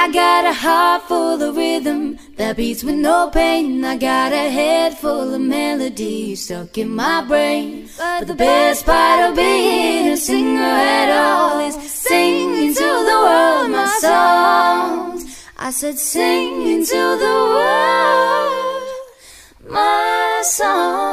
I got a heart full of rhythm that beats with no pain. I got a head full of melodies stuck in my brain. But the best part of being a singer at all is singing to the world my songs. I said singing to the world my songs.